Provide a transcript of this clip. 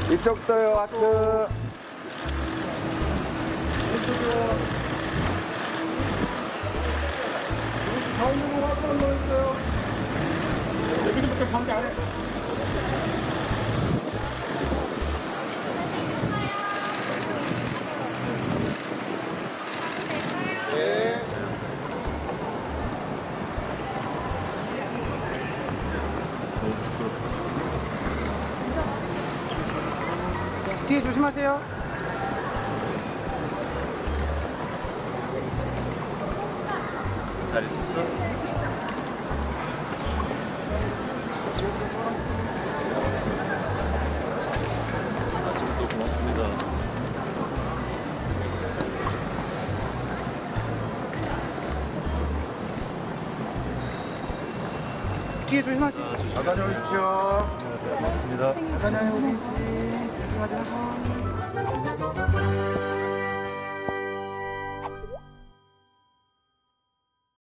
이쪽도요, 하트. 가운데로 하트 한 번 있어요. 여기서부터 가운데 아래. 네. 뒤에 조심하세요. 잘 있었어? 아침부터 고맙습니다. 뒤에 조심하세요. 아까 오십시오. 고맙습니다. 가잖아요, 우리 씨. 조심하자.